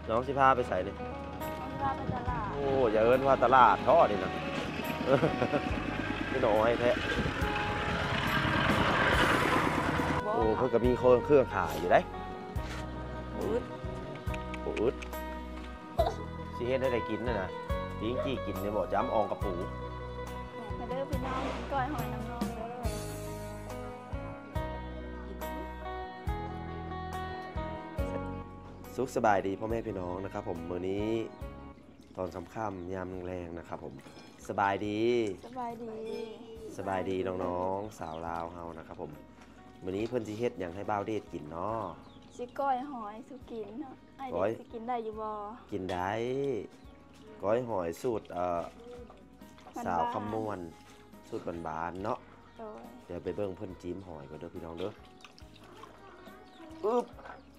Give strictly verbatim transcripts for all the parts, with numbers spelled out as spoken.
น้องสิพาไปใส่เลยพาไปตลาดโอ้อย่าเอิ้นว่าตลาดท่อดินะพี่น้อยแท้โอ้เพิ่นก็มีเครื่องขายอยู่ได้อืดโอ้อึดสิเฮ็ดให้ได้กินน่ะนะจริงจี้กินเนี่ยบ่จ้ำอองกระปูมาเด้อพี่น้องก้อยหอยนางรมเด้อสุขสบายดีพ่อแม่พี่น้องนะครับผมมื้อนี้ตอนค่ำๆยามแรงๆนะครับผมสบายดีสบายดีสบายดีน้องๆสาวลาวเฮานะครับผมมื้อนี้เพิ่นสิเฮ็ดหยังให้บ่าวเดชกินเนาะสิก้อยหอยสุกินเนาะไอเด็กสิกินได้อยู่บ่กินได้ก้อยหอยสูตรเอ่อสาวคำมวนสูตรบานๆเนาะเดี๋ยวไปเบิ่งเพิ่นจิ้มหอยก่อนเด้อพี่น้องเด้ออึ๊บ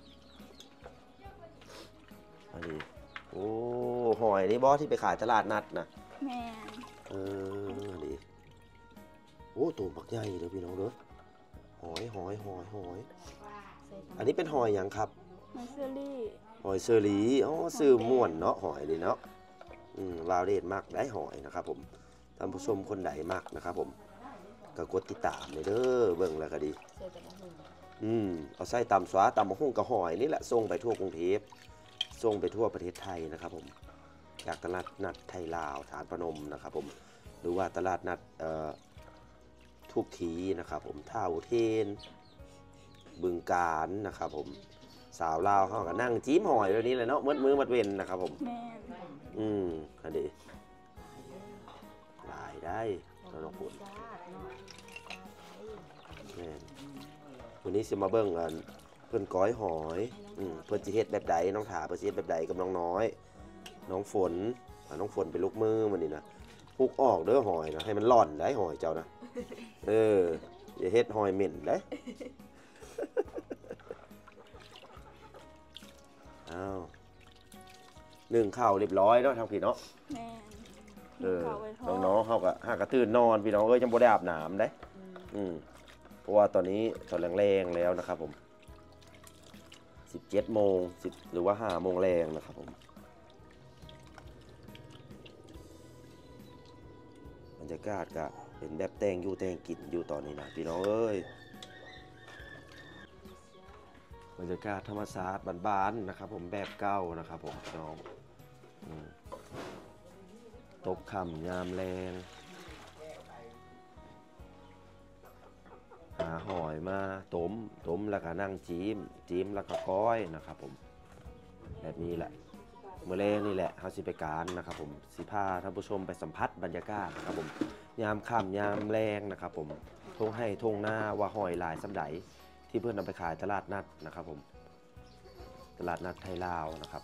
อันนี้โอ้หอยนี่บอสที่ไปขายตลาดนัดนะแม่เออนี่โอ้ตัวบักใหญ่เด้อพี่น้องเด้อหอยหอยหอยหอยอันนี้เป็นหอยอย่างครับหอยเชอรี่หอยเชอรี่อ๋อซื้อม่วนเนาะหอยนี่เนาะอืมวาวเดชมากได้หอยนะครับผมท่านผู้ชมคนใดมากนะครับผมก็กดติดตามเลยเด้อเบิ่งแล้วก็ดีอืมเอาใส่ตำสวาตำมะฮุ่งกับหอยนี่แหละส่งไปทั่วกรุงเทพส่งไปทั่วประเทศไทยนะครับผมจากตลาดนัดไทยลาวฐานพนมนะครับผมหรือว่าตลาดนัดเอ่อทุกทีนะครับผมท่าอุเทนบึงการนะครับผมสาวลาวเขาก็นั่งจิ้มหอยแบบนี้เลยเนาะมืดมือมัดเวนนะครับผมแม่อืมอันนี้หลายได้เราลองพูดแม่วันนี้สิมาเบิ้งกันเพื่อนก้อยหอยอืมเพื่อนจิเฮ็ดแบบใดน้องถาเพื่อนจิเฮ็ดแบบใดกับน้องน้อยน้องฝนน้องฝนเป็นลูกมือมันนี่นะพุกออกเด้อหอยนะให้มันหล่อนได้หอยเจ้านะเอออย่าเฮ็ดหอยเหม็นได้อ้าวหนึ่งข้าวเรียบร้อยเนาะทำผิดเนาะแม่เออน้องๆเขาก็หากระตื่นนอนพี่น้องเอ้ยจังบ่ได้อาบน้ำได้อืมเพราะว่าตอนนี้ตอนแรงๆแล้วนะครับผมสิบเจ็ดโมงสิบหรือว่าห้าโมงแรงนะครับผมบรรยากาศก็เป็นแบบแต่งอยู่แต่งกินอยู่ตอนนี้นะพี่น้องเอ้ยบรรยากาศธรรมชาติบ้านๆนะครับผมแบบเก่านะครับผมพี่น้องตบค่ำยามแรงหาหอยมาต้มต้มแล้วก็นั่งจิ้มจิ้มแล้วก็ก้อยนะครับผมแบบนี้แหละเมื่อแรงนี่แหละเขาสิไปการนะครับผมสิพาท่านผู้ชมไปสัมผัสบรรยากาศนะครับผมยามค่ำยามแรงนะครับผมทงให้ทงหน้าว่าหอยหลายสำใดที่เพื่อนนำไปขายตลาดนัดนะครับผมตลาดนัดไทยลาวนะครับ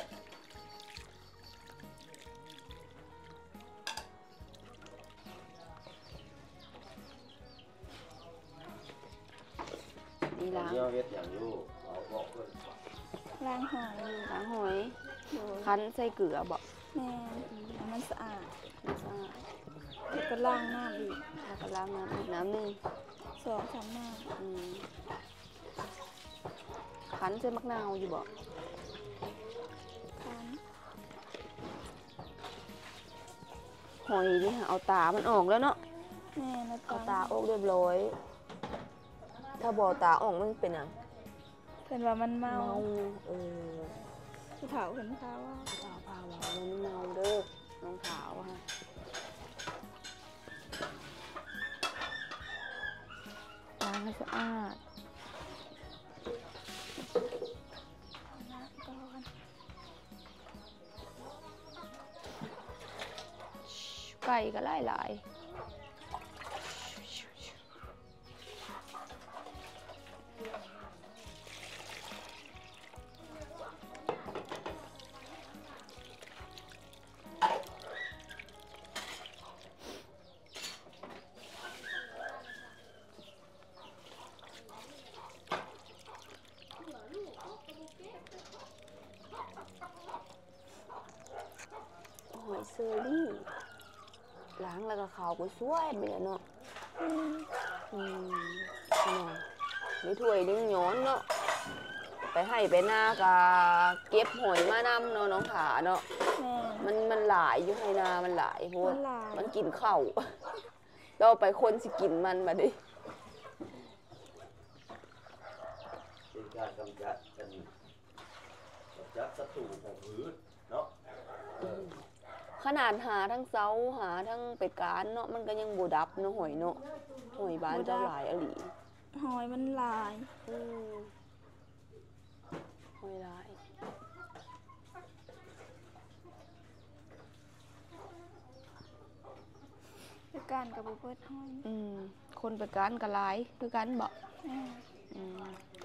นี่ล้างเฮ็ดอย่างอยู่เอาบอกเพิ่นล้างหอยอยู่ล้างหอยคั้นใส่เกลือบ่แม่ให้มันสะอาดมันสะอาดแล้วก็ล้างน้ำอีกแล้วก็ล้างน้ำอีกน้ำนึงสองสามน้ำคั้นใส่มะนาวอยู่บ่คั้นหอยนี่เอาตามันออกแล้วเนาะแม่แล้วเอาตาออกเรียบร้อยถ้าบ่ตาออกมันเป็นหยังเพิ่นว่ามันเมาเออผู้เฒ่าเพิ่นพาว่าผู้เฒ่าพาว่ามันเมาเด้อน้องขาวว่าล้างให้สะอาดไก่ก็หลายหลายหอยเชอรี่ล้างแล้วก็ขาวก็สวยไปเลยเนาะอืมเนาะในถ้วยนึงย้อนเนาะไปให้ไปหน้ากะเก็บหอยมานำเนาะน้องขาเนาะแม่มันมันหลายอยู่ให้นามันหลายโหมันหลายมันกินข้าวเราไปคนสิกินมันบัดนี้เป็นการกำจัดกันกำจัดศัตรูของพืชเนาะขนาดหาทั้งเซาหาทั้งเป็ดการเนาะมันก็ยังบ่ดับเนาะหอยเนาะหอยบ้านเจ้าหลายอหลีหอยมันหลายอืมหอยหลายคือการกับบุเบิดหอยอืมคนเป็ดการก็หลายคือกันบ่แม่อืม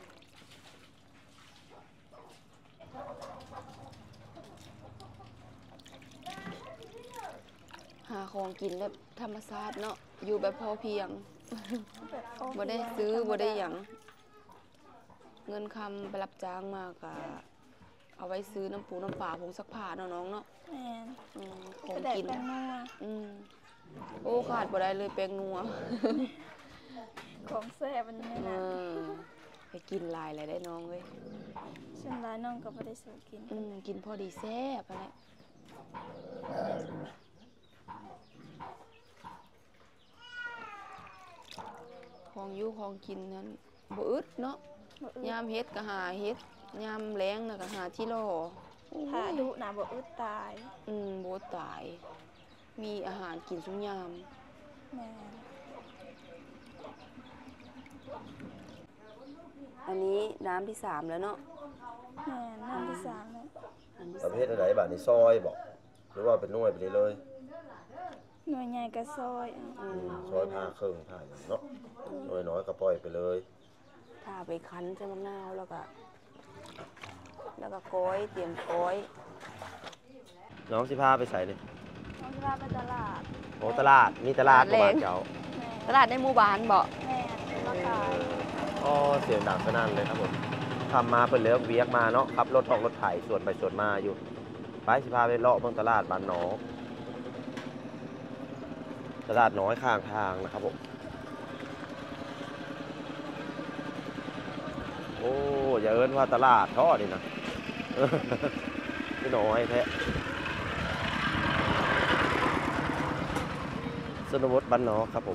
หาของกินแบบธรรมชาติเนาะอยู่แบบพอเพียงแบบโอเคบ่ได้ซื้อบ่ได้หยังเงินคำไปรับจ้างมากะเอาไว้ซื้อน้ำปูน้ำปลาผงซักผ้าเนาะน้องเนาะแม่นอืมขกองระแดกกินแตงนัวอืมโอ้ขาดบ่ได้เลยแป้งนัวของแซ่บมันนี่เอนะอไปกินหลายเลยได้น้องเว้ยฉันร้ายน้องก็บ่ได้ซื้อกินอืมกินพอดีแซ่บอะไรของอยู่ของกินนั้นบ่อึดเนาะบ่อึดยามเฮ็ดก็หาเฮ็ดยามแล้งน่ะก็หาที่รอถ้าดุนะบ่อึดตายอืมบ่ตาย มีอาหารกินทุกยามแม่นอันนี้น้ำที่สามแล้วเนาะแม่นน้ำที่สามแล้วอันที่ประเภทอะไรบ้างนี่ซอยบอกหรือว่าเป็นหน่วยไปเลยเลยหน่วยใหญ่ก็ซอยอืมซอยผ้าเครื่องผ้าอย่างเนาะหน่วยน้อยก็ปล่อยไปเลยถ้าไปคั้นใส่มะนาวแล้วก็ แล้วก็ก้อยเตรียมก้อยน้องสิพาไปใส่เลยน้องสิพาไปตลาดโอ้ตลาดมีตลาดประมาณเจ้าแม่ตลาดในหมู่บ้านบ่แม่นมาขายอ๋อเสียงดังสนั่นเลยครับผมทำมาเป็นเลือกเวียกมาเนาะขับรถออกรถไถส่วนไปส่วนมาอยู่ไปสิพาไปเลาะเบิ่งตลาดบ้านหนองตลาดน้อยข้างทางนะครับผมโอ้อย่าเอิ้นว่าตลาดท่อนี่นะ พี่น้อยแท้สนบทบ้านนอกครับผม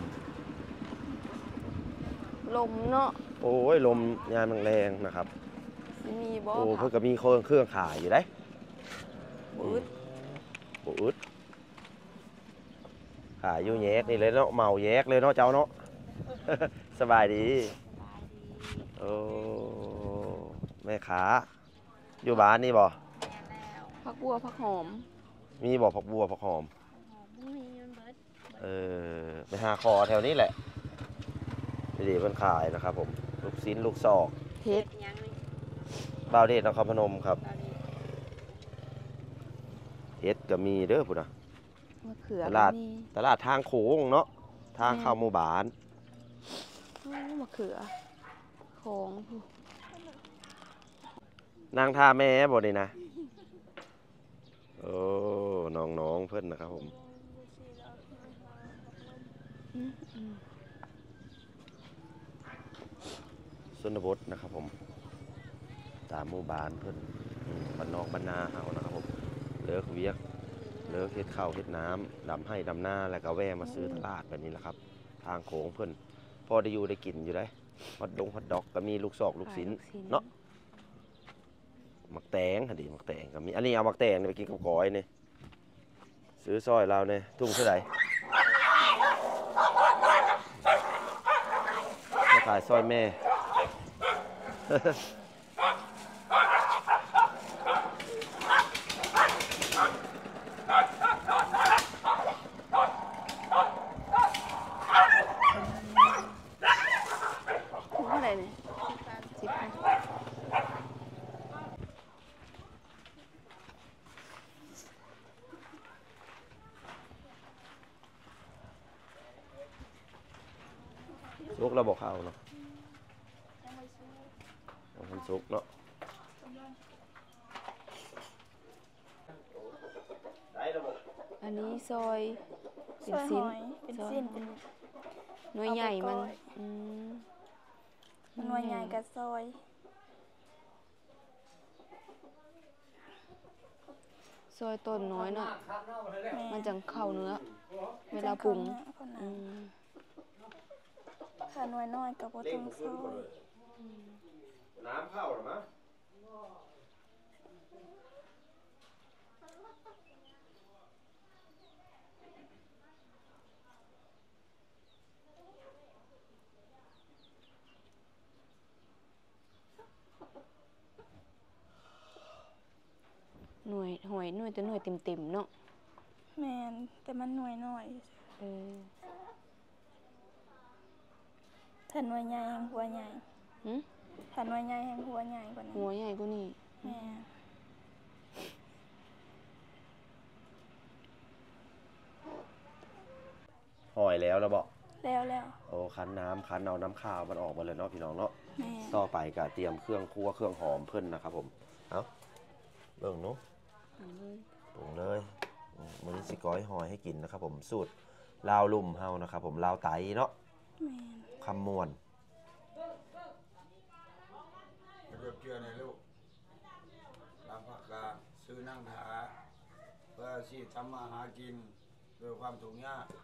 ลมเนาะโอ้ยลมยามแรงๆนะครับสิมีบ่โอ้ผัเพิ่นก็มีเครื่องเครื่องขายอยู่ได้บ่อึดโอ้อึดขายอยู่แยกนี่เลยเนาะเมาแยกเลยเนาะเจ้าเนาะ สบายดี โอ้แม่ค้าอยู่บ้านนี่บ่ผักบัวผักหอมมีบ่ผักบัวผักหอมเออไปหาคอแถวนี้แหละดีๆเพิ่นขายนะครับผมลูกชิ้นลูกซอกเฮ็ดบ่าวเดชนครพนมครับเฮ็ดก็มีเด้อพุ่นน่ะมะเขือตลาดก็มีตลาดทางโขงเนาะทางเข้าหมู่บ้านโอ้มะเขือของผู้นางท่าแม่บ่นี่นะโอ้น้องๆเพิ่นนะครับผมอืมอืมชนบทนะครับผมตามหมู่บ้านเพิ่นอืมบ้านนอกบ้านนาเฮานะครับผมเลิกเวียกเลิกเฮ็ดข้าวเฮ็ดน้ำดำให้ดำหน้าแล้วก็แวะมาซื้อตลาดแบบนี้แหละครับ ทางโขงเพิ่นพอได้อยู่ได้กินอยู่ได้ฮอตดงฮอตดอกก็มีลูกซอกลูกชิ้นขายเนาะหมักแตงหั่นดิหมักแตงก็มีอันนี้เอาหมักแตงนี่ไปกินกับก้อยนี่ซื้อซอยเราเนี่ยทุ่งเท่าไหร่มาขายซอยแม่ถุงเท่าไหร่เนี่ยสิบพันซุกเราบอกเขาเนาะเอาคนซุกเนาะได้ระบบอันนี้ซอยเป็ซนอยหชิ้นอยเป็นซอยสิ้นเป็นหน่วยใหญ่มันเอาไปก้อยอืมหน่วยใหญ่ก็ซอยซอยต้นน้อยเนาะแม่มันจังเข้าเนื้อ เวลาปรุงคนนั้อืนมถ้าน้อยน้อยก็บ่ต้องซอยน้ำเข้าหรือมั้งหน่วยหอยหน่วยแต่หน่วยเต็มๆเนาะแม่นแต่มันน้อยน้อยเออถ้าน้อยใหญ่แห่งหัวใหญ่หึถ้าน้อยใหญ่แห่งหัวใหญ่กว่านั้นหัวใหญ่กว่านี้แม่หอยแล้วแล้วบอกแล้วแล้วโอ้คั้นน้ำคั้นเอาน้ำข้าวมันออกมาเลยเนาะพี่น้องเนาะแม่ต่อไปก็เตรียมเครื่องครัวเครื่องหอมเพิ่นนะครับผมเอาเบิ่งเนาะอันเลยปรุงเลยอืมมื้อนี้สิก้อยหอยให้กินนะครับผมสูตรลาวลุ่มเฮานะครับผมลาวไตเนาะแม่นคำม่วนเรียบเจือในลูกรับผักกาซื้อนั่งถาเพื่อที่ทำมาหากินด้วยความถูกยาก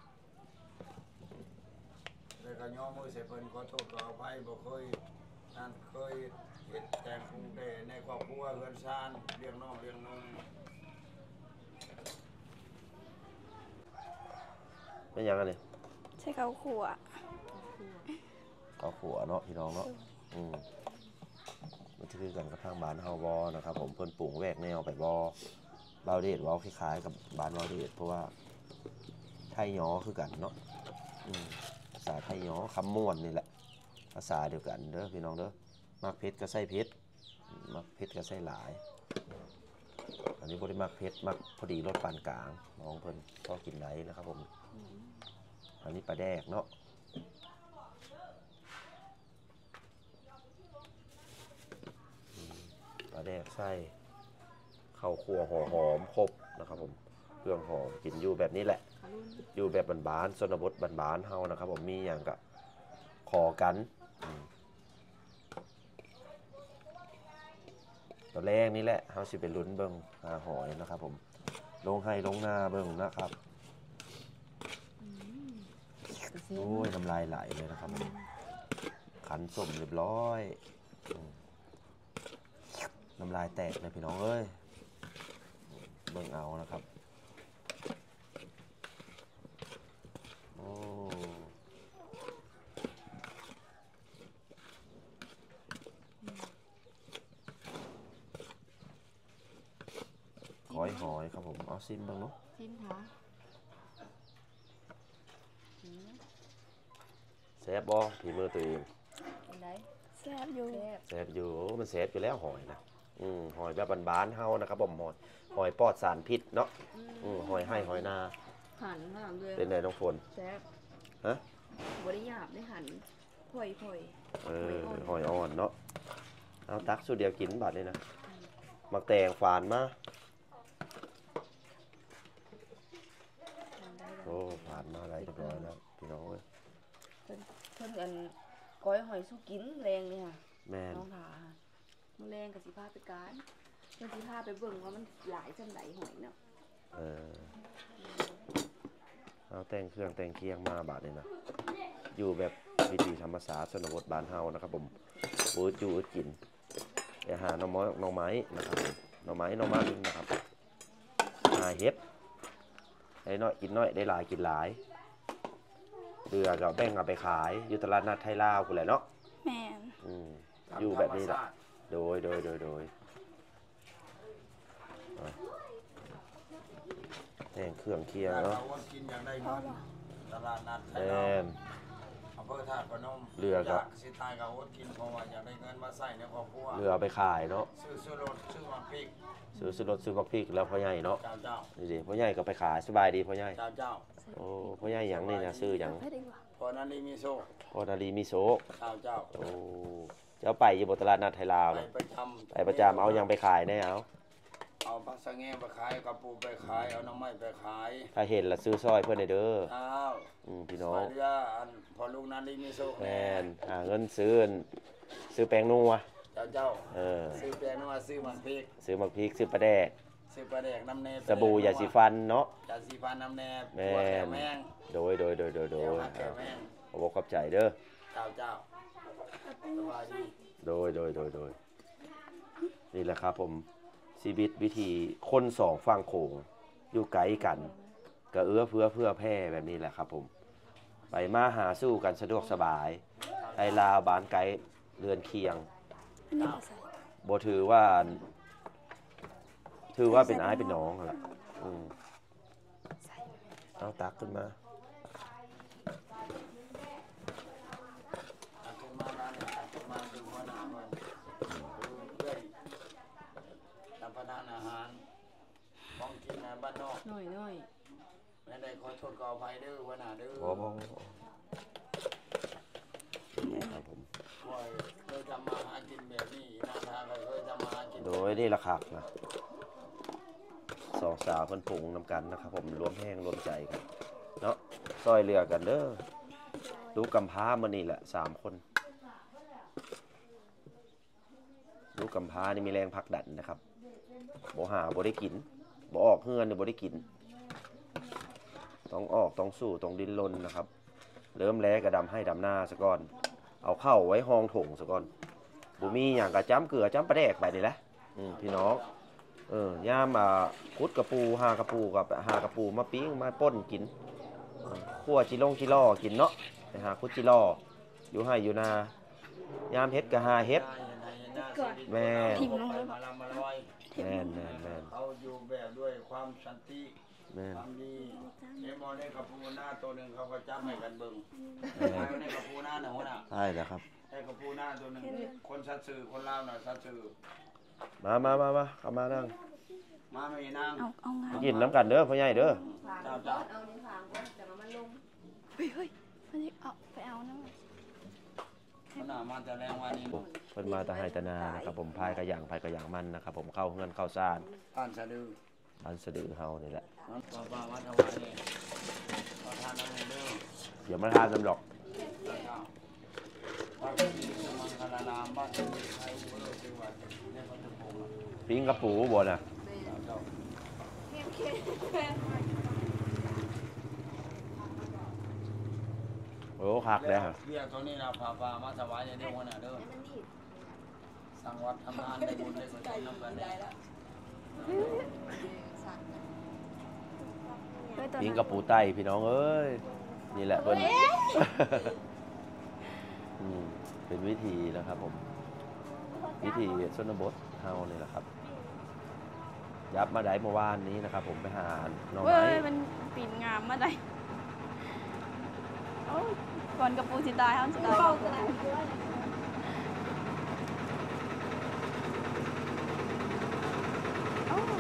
เลยก็ย่อมือใส่เพิ่นขอโทษขออภัยบ่เคยนั่นเคยเห็นแต่งกรุงแต่ในครอบครัวเรือนชานเลี้ยงน้องเลี้ยงนุ่งเป็นยังไงเนี่ยใช้ข้าวคั่วข้าวขัวเนาะพี่น้องเนาะอืมมันจะคือกันกับทางบ้านเฮาบ่นะครับผมเพิ่นปรุงแวกแนวไปบ่บาวเดชเว้าคล้ายๆกับบ้านบาวเดชเพราะว่าไทยย้อคือกันเนาะอืมภาษาไทยย้อคำม่วนนี่แหละภาษาเดียวกันเด้อพี่น้องเด้อมักเผ็ดก็ใส่เผ็ดมักเผ็ดก็ใส่หลาย อันนี้บ่ได้มักเผ็ดมักพอดีรสปานกลางน้องเพิ่นก็กินไหลนะครับผมอันนี้ปลาแดกเนาะปลาแดกไส้ข้าวคั่วห่อหอมครบนะครับผมเครื่องหอมกินอยู่แบบนี้แหละ อยู่แบบบ้านๆชนบทบ้านๆเฮานะครับผมมีอย่างก็ขอกันอืมตอนแรกนี่แหละเฮาสิไปลุ้นเบิ่งหาหอยนะครับผมลงให้ลงหน้าเบิ่งนะครับโอ้ยน้ำลายไหลเลยนะครับผมขันส้มเรียบร้อยอืมน้ำลายแตกเลยพี่น้องเอ้ยเบิ่งเอานะครับโอ้หอยหอยครับผมเอาซิมเบ้างเนาะซิมค่ะแซ่บบ่ฝีมือตัวเองเป็นไดแซ่บอยู่แซ่บแซ่บอยู่โอ้มันแซ่บอยู่แล้วหอยนะอืมหอยแบบบ้านๆเฮานะครับผมหอยหอยปลอดสารพิษเนาะอืมหอยให้หอยนาหั่นข้างด้วยเป็นไงน้องฝนแซ่บฮะบ่ได้หยาบได้หั่นพ่อยๆเออหอยอ่อนเนาะเอาตักสูตรเดียวกินบัดนี้นะมักแตงฝานมาโอ้ฝานมาอะไรเรียบร้อยแล้วพี่น้องเอ้ยเพิ่นเพิ่นอันก้อยหอยสู้กินแรงเลยค่ะแม่นน้องถามื้อแรงกับสิพาไปการเพิ่นสิพาไปเบิ่งว่ามันหลายจังไดหอยเนาะเออเอาแต่งเครื่องแต่งเคียงมาบาดนี้นะอยู่แบบวิถีธรรมศาสตร์ชนบทบ้านเฮานะครับผมบูดอยู่อึดกินไปหาหน่อไม้หน่อไม้นะครับผมหน่อไม้หน่อมันนะครับหาเห็ดได้น้อยกินน้อยได้หลายกินหลายเรือก็แบ่งเอาไปขายอยู่ตลาดนัดไทยลาวพุ่นแหละเนาะแม่นอืมอยู่แบบนี้แหละโดยโดยโดยโดยเอาแต่งเครื่องเคียงอยากเนาะเอาวันกินอย่างได้เงินตลาดนัดไทแมยเรานอำเภอธาตุพนมเรือครับยากสิตายกับอดกินเพราะว่าอยากได้เงินมาใส่ในครอบครัวเรือเอาไปขายเนาะซื้อซื้อรถซื้อมาพริกซื้อซื้อรถซื้อบักพริกแล้วพ่อใหญ่เนาะเจ้าเจ้านี่สิพ่อใหญ่ก็ไปขายสบายดีพ่อใหญ่เจ้าเจ้าโอ้พ่อใหญ่หยังนี่นะซื้อหยังไปดีกว่าพอนั้นนี่มีโซ่พ่อนาลีมีโซกเจ้าเจ้าโอ้เจ้าไปอยู่บนตลาดนัดไทยลาวไปนะประจำไปประจำเอาหยังไปขายแน่เอาเอาปลาสะแงไปขายกระปูไปขายเอาน้ำไม้ไปขายถ้าเห็นละซื้อซอยเพื่อนในเด้อเจ้าอืมพี่สน้อวังสดีจ้าอันพอลูกนั้นนี่มีโซ่แมนหาเงินซื้อซื้อแป้งนัวเจ้าเจ้าเออซื้อแปลงนัวซื้อมาพริกซื้อมักพริกซื้อปลาแดกซื้อปลาแดกน้ำแน่สบู่ยาสีฟันเนาะยาสีฟันน้ำแน่แม่ตัวแก้วแมงโดยโดยโดยโดยโดยแก้วหักแก้วแมงขอบอกขอบใจเด้อเจ้าเจ้าสบายดีโดยโดยโดยโดยนี่แหละครับผมชีวิตวิธีคนสองฝั่งโขงอยู่ไกลกันก็เอื้อเฟื้อเพื่อแพร่แบบนี้แหละครับผมไปมาหาสู้กันสะดวกสบายไทยลาวบ้านไกลเรือนเคียงบ่ถือว่า ถือว่าเป็นอ้ายเป็นน้องนั่นล่ะอืมเอาตักขึ้นมาตักขึ้นมาบ้านเนี่ยตักขึ้นมาดูหัวหน้ามันดูเรื่อยรับประทานอาหารของกินในบ้านนอกน้อยน้อยไม่ได้ขอโทษขออภัยเด้อหัวหน้าเด้อโอ้โหครับผมคอยเคยทำมาหากินแบบนี้นาทาก็เคยทำมาหากินโดยนี่ละครับนะสองสาวเพิ่นปรุงนำกันนะครับผมรวมแห้งรวมใจกันเนาะซอยเรือกันเด้อลูกกำพร้ามันนี่แหละสามคนลูกกำพร้านี่มีแรงผลักดันนะครับบ่หาบ่ได้กินบ่ออกเฮือนนี่บ่ได้กินต้องออกต้องสู้ต้องดิ้นรนนะครับเริ่มแล้กระดำให้ดำหน้าซะก่อนเอาเข้าไว้ห้องถงซะก่อนบ่มีหยังกะจ้ำเกลือจ้ำปลาแดกไปนี่แหละอืมพี่น้องเออย่ามอ่าคุดกระปูหากระปูกับหากระปูมาปิ้งมาป่นกินคั่วจิลงจิล่อกินเนาะไปหาคุดจิล่ออยู่ให้อยู่นายามเฮ็ดก็หาเฮ็ด แม่ทิมลงเลยมาลำมาลอยแม่นแม่นแม่นเขาอยู่แบบด้วยความสันติแม่นความดีเอ็มอได้กับปูหน้าตัวหนึ่งเขาก็จับให้กันเบิ่งแม่นใครได้กับปูหน้าหนึ่งคนน่ะใช่แล้วครับได้กับปูหน้าตัวหนึ่งคนสัตว์สื่อคนลาวน่ะสัตว์สื่อมามามามาเข้ามานั่งมาไม่นางเอาเอางากินน้ำกันเด้อพ่อใหญ่เด้อเจ้าเจ้าเฮ้ยเฮ้ยมันจะเอาไปเอานะคนน่ะมาแต่แรงวันนี้เพิ่นมาแตะไห้ตะนานะครับผมพายกระหย่างพายกระหย่างมันนะครับผมเข้าเฮือนเข้าซ่านอ่านสะดืออันสะดือเฮานี่แหละน้ำปลาปลาวัดถวายเนี่ยขอทานอะไรเด้อเดี๋ยวมาทานน้ำดอกเจ้าเจ้าวัดที่สมังคลารามบ้านที่ไทยอุบลจังหวัดในพัทลุงอ่ะปิ้งกระปูบ่น่ะเจ้าเจ้าโอ้คักแล้วเบี้ยตัวนี้เราพาปลามาถวายในเรื่องวันน่ะเด้อสั่งวัดทำงานได้บุญได้กุศลนำกันได้ปิ้งกระปูไตพี่น้องเอ้ยนี่แหละเพิ่น อืมเป็นวิธีนะครับผมวิธีชนบทเฮานี่แหละครับ ยับมาได้เมื่อวานนี้นะครับ ผมไปหาหน่อเว้ไม้ยมันปีนงามมาได้โอ้ยก่อนกระปูสิตายเขาสิตายก่อนกระปูโอ้ย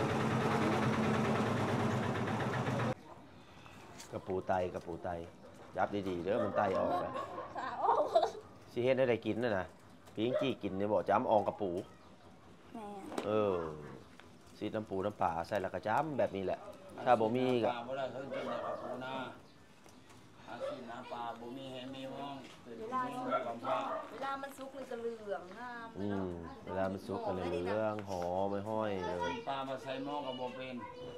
กระปูไตกระปูไตยับดีๆเด้อมันไตออกนะสิเฮ็ดให้ได้กินน่ะนะปิ้งจี้กินเนี่ยบอกจ้ำอองกระปูแม่เออซีดน้ำปูน้ำปลาใส่แล้วก็จ้ำแบบนี้แหละ ถ้าบ่มีก็ปลาบ่ได้เขากินในปลาปูนาอาชีพน้ำปลาบ่มีให้มีมองเป็นมีมือกับปลาเวลามันสุกมันจะเหลืองงามอืมเวลามันสุกก็เลยเหลืองหอมไม่ห้อยเลยปลามาใส่หม้อกับบ่เป็น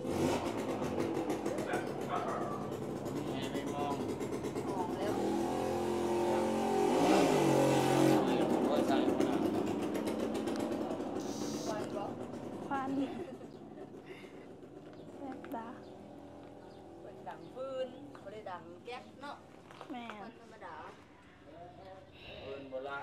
มีให้มีมองหอมแล้วไม่ต้องไว้ใส่หัวหน้าควันแม่ตาเป็นดังฟืนไม่ได้ดังแก๊กเนาะแม่ธรรมดาปืนโบราณ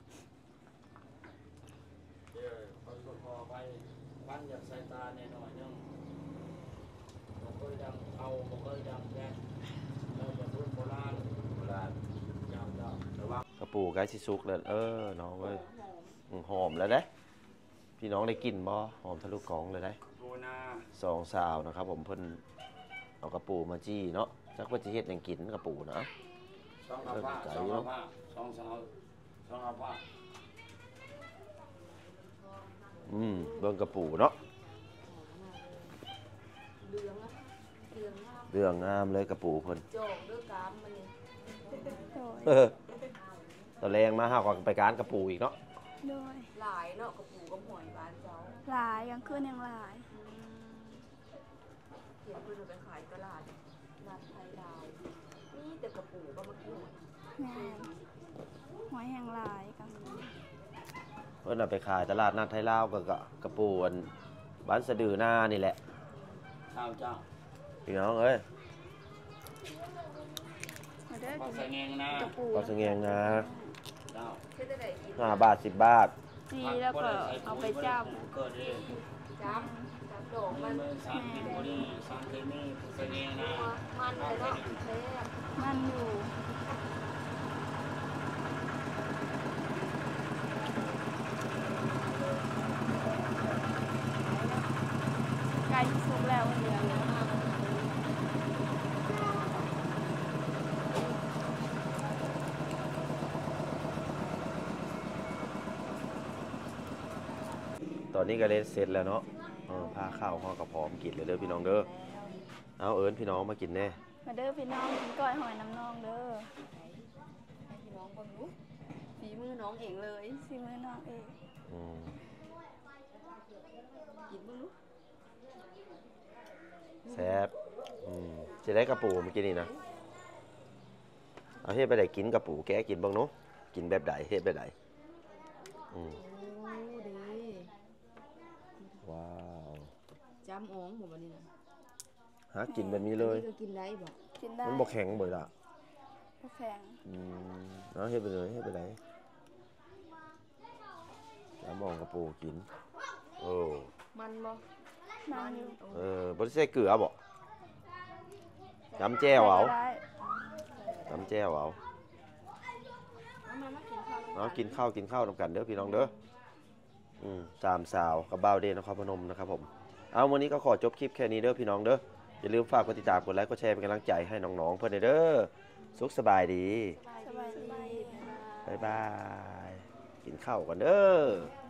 เดี๋ยวเขาก็พอไปพันอยากใส่ตาแน่หน่อยนึงบ่เคยดังเอาบ่เคยดังแก๊กเราจะปืนโบราณโบราณยาวๆระวังกระปูใกล้สิสุกแล้วเออน้องเอ้ยอืมหอมแล้วเด้พี่น้องได้กลิ่นบ่หอมทะลุกล่องเลยได้ปูนาสองสาวนะครับ ผมเพิ่นเอากระปูมาจี้เนาะจักว่าจะเฮ็ดหยังกินกระปูนะสองอาภาสองอาภาสองสาวสองอาภาอืมเบิ่งกระปูเนาะเหลืองอะเหลืองงามเรื่องงามเลยกระปูเพิ่นโจงด้วยกามมันนี่โดยเออตอนแรงมาหาก็ไปการกระปูอีกเนาะโดยหลายเนาะกระปูกับหอยบ้านเจ้าหลายกลางคืนยังหลายเห็นเพิ่นเอาไปขายตลาดนัดไทยลาวนี่แต่กระปูก็มากินหอยแม่นหอยแห้งหลายกลางคืนเพิ่นเอาไปขายตลาดนัดไทยลาวก็กะกระปูอันบ้านสะดือหน้านี่แหละข้าวเจ้าพี่น้องเอ้ยมาเด้อพอกินใส่แงงนะกระปูก็สงแงงนะเจ้าเฮ็ดได้ไดกินห้าบาทสิบบาทจีแล้วก็เอาไปจ้เกิดเองจ้ำจ้ำดอกมัมัน นสารพิษบ่ได้สารเคมีใส่แงงนะมันเลยเนาะแซ่บำมันอยู่ไก่สุกแล้วเดียวตอนนี้ก็เล่นเสร็จแล้วเนาะเออพาข้าวห่อกับพร้อมกินเลยเด้อพี่น้องเด้อเอาเอิญพี่น้องมากินแน่มาเด้อพี่น้องกินก้อยหอยน้ำนองเด้อให้พี่น้องเบิ่งดูฝีมือน้องเองเลยซีมือน้องเองอืมกินเบิ่งดูแซ่บอืมจะได้กระปูเมื่อกี้นี่นะเอาเฮ็ดไปได้กินกระปูแกะกินเบ้างเนาะกินแบบใดเฮ็ดแบบใดอืมโอ้ดีว้าวจ้ำอ๋องบ่บัดนี้น่ะหากินแบบนี้เลยอันนี้ก็กินได้บ่กินได้มันบ่แข็งบ่ล่ะบ่แข็งอืมเอาเฮ็ดไปเลยเฮ็ดไปไหนแล้วมองกระปูกินโอ้มันบ่มันอยู่เออบ่ได้ใส่เกลือบ่จำแจ่วเอาได้จำแจ่วเอาเอามามากินข้าวเอากินข้าวกินข้าวนำกันเด้อพี่น้องเด้ออืมสามสาวกับบ่าวเดนนครพนมนะครับผมเอาวันนี้ก็ขอจบคลิปแค่นี้เด้อพี่น้องเด้ออย่าลืมฝากกดติดตามกดไลค์กดแชร์เป็นกำลังใจให้น้องๆเพื่อนเด้อสุขสบายดีสบายดีบ๊ายบายกินข้าวกันเด้อ